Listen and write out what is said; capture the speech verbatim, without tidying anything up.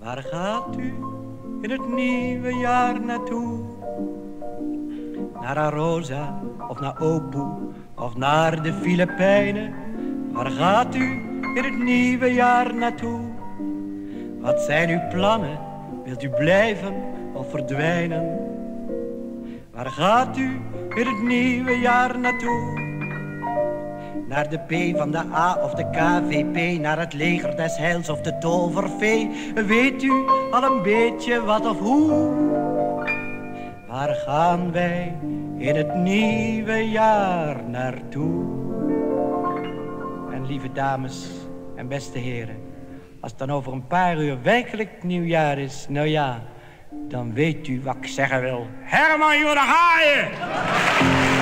Waar gaat u in het nieuwe jaar naartoe? Naar Arosa of naar Opu of naar de Filipijnen? Waar gaat u in het nieuwe jaar naartoe? Wat zijn uw plannen? Wilt u blijven of verdwijnen? Waar gaat u in het nieuwe jaar naartoe? Naar de P van de A of de K V P, naar het leger des heils of de tovervee. Weet u al een beetje wat of hoe? Waar gaan wij in het nieuwe jaar naartoe? En lieve dames en beste heren, als het dan over een paar uur werkelijk nieuwjaar is, nou ja, dan weet u wat ik zeggen wil. Herman, joh, daar ga je!